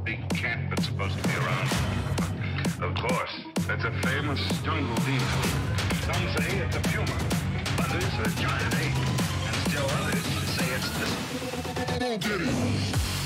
big cat that's supposed to be around. Of course, that's a famous jungle demon. Some say it's a puma, others a giant ape, and still others say it's the BoomKitty.